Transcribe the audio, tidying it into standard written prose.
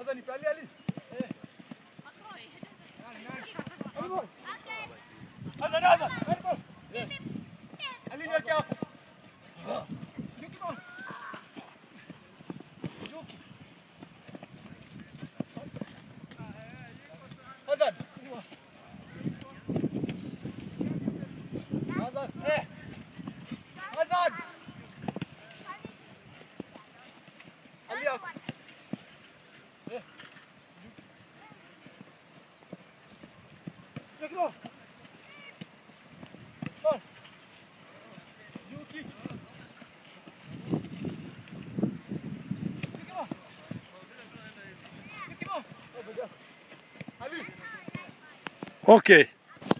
Hazan nipe Ali Ali. Hazan Hazan. Ali niweke hapo. Hazan. Hazan. Hazan. Ali hapo. Let's go. Ball. Yuki. Okay.